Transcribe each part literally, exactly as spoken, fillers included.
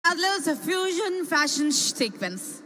Toddlers, a fusion fashion sequence.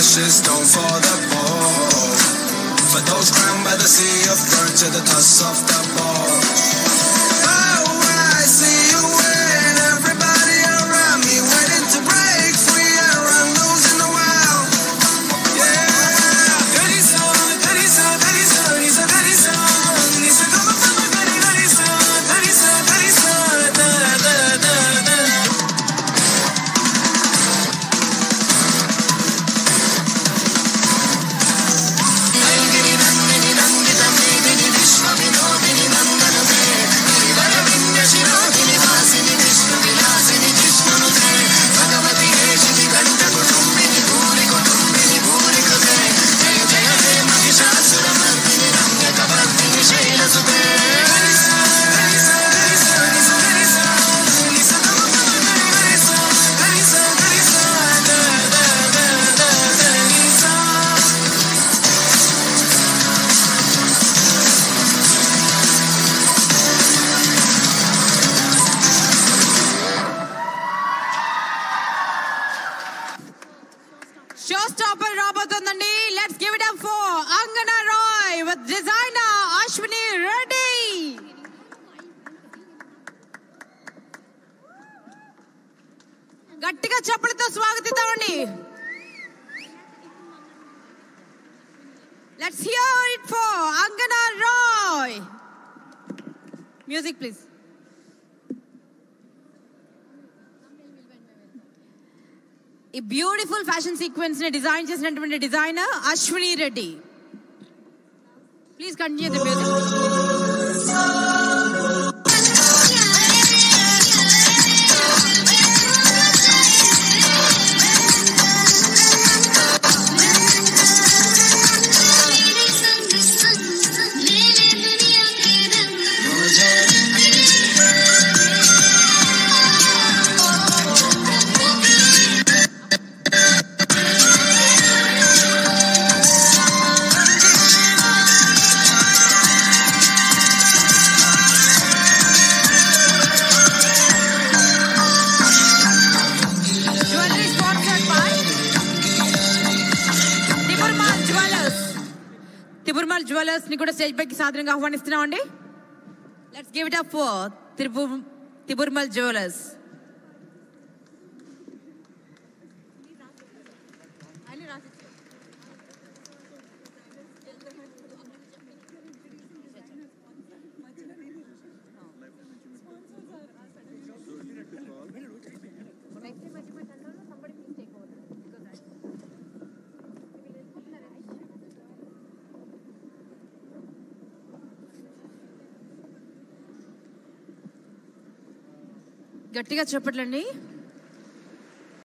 ashes don't for the ball. For those crowned by the sea of burnt to the toss of the ball. Oh, I see you win. Everybody around me waiting to break free and run loose in the wild. Yeah. Dirty song, dirty song, dirty song, he's a dirty song. He's a come from a dirty, dirty song, dirty song, dirty song, da da da da. Let's give it up for Angana Roy with designer Ashwini Reddy. గట్టిగా చప్పట్లతో స్వాగతిద్దామండి. Let's hear it for Angana Roy. Music please. ఈ beautiful fashion sequence ని design చేసినటువంటి designer Ashwini Reddy. Please continue the music. Jewellers ని కూడా stage పైకి సాధారణంగా ఆహ్వానిస్తున్నామండి. Let's give it up for Tibarumal jewellers. గట్టిగా చెప్పట్లండి.